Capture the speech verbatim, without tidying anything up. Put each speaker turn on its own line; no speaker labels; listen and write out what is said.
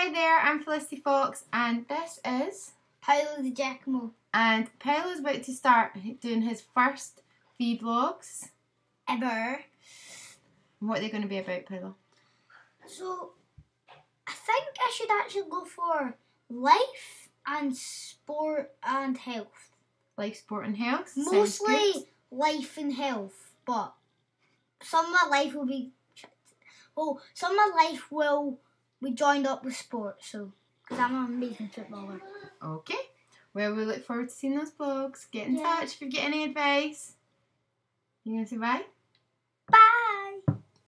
Hi there, I'm Felicity Fox, and this is
Paolo the Giacomo.
And Paolo's about to start doing his first vlogs
Ever.
What are they going to be about, Paolo?
So, I think I should actually go for life and sport and health.
Life, sport and health?
Mostly life and health, but some of my life will be, well, some of my life will be joined up with sport, so, because I'm an amazing footballer.
Okay. Well, we look forward to seeing those vlogs. Get in
Yeah.
touch if you get any advice. You going to say bye?